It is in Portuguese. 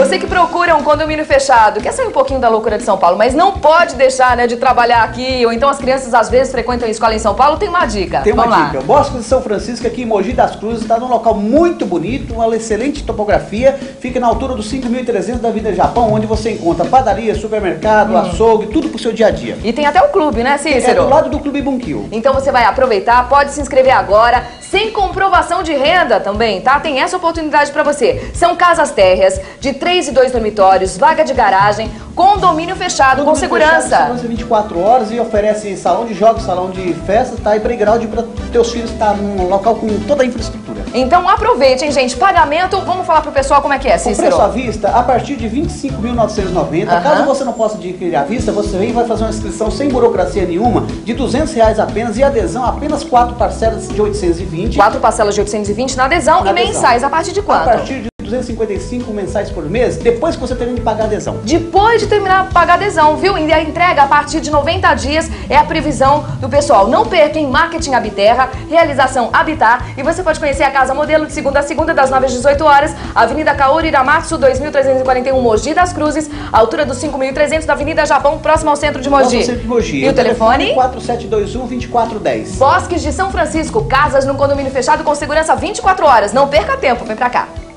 Você que procura um condomínio fechado, quer sair um pouquinho da loucura de São Paulo, mas não pode deixar, né, de trabalhar aqui, ou então as crianças às vezes frequentam a escola em São Paulo, tem uma dica. Tem uma dica. O Bosque de São Francisco, aqui em Mogi das Cruzes, está num local muito bonito, uma excelente topografia, fica na altura dos 5.300 da Avenida Japão, onde você encontra padaria, supermercado, açougue, tudo pro seu dia a dia. E tem até o clube, né, Cícero? É do lado do Clube Bunquil. Então você vai aproveitar, pode se inscrever agora, sem comprovação de renda também, tá? Tem essa oportunidade pra você. São casas térreas, de 3 e 2 dormitórios, vaga de garagem, condomínio fechado, com segurança. Segurança 24 horas e oferece salão de jogos, salão de festa, tá? E playground para teus filhos estar num local com toda a infraestrutura. Então aproveite, hein, gente? Pagamento, vamos falar pro pessoal como é que é, Cícero? O preço à vista, a partir de R$ 25.990. Caso você não possa adquirir à vista, você vem e vai fazer uma inscrição sem burocracia nenhuma, de R$ 200 apenas, e adesão apenas 4 parcelas de 820. 4 parcelas de 820 na adesão e mensais a partir de quanto? A partir de 255 mensais por mês, depois que você termina de pagar a adesão. Depois de terminar de pagar a adesão, viu? E a entrega a partir de 90 dias é a previsão do pessoal. Não perca em Marketing Habiterra, realização Habitar, e você pode conhecer a casa modelo de segunda a segunda, das 9 às 18 horas, Avenida Kaori Iramatsu, 2341, Mogi das Cruzes, altura dos 5.300 da Avenida Japão, próximo ao centro de Mogi. Centro de Mogi. E o telefone? 4721-2410. Bosques de São Francisco, casas num condomínio fechado com segurança 24 horas. Não perca tempo, vem pra cá.